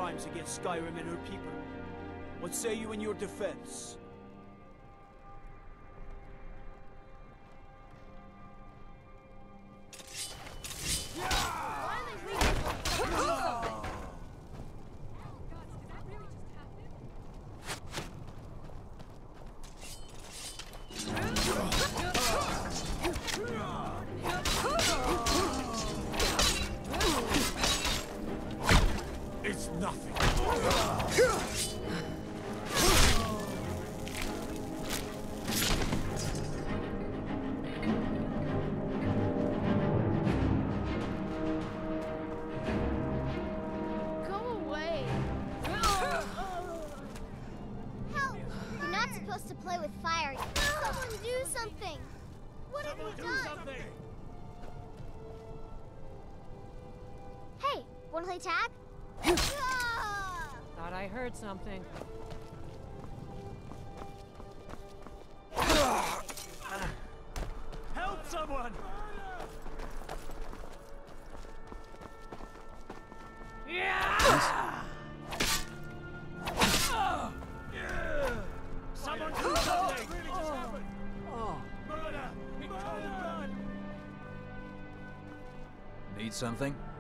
crimes against Skyrim and her people. What say you in your defense? It's nothing. Go away. Help! You're not supposed to play with fire. Someone do something! What have you done? Hey, wanna play tag? Thought I heard something. Help someone! Someone do something! Really just happened? Murder! He told the blood! Need something?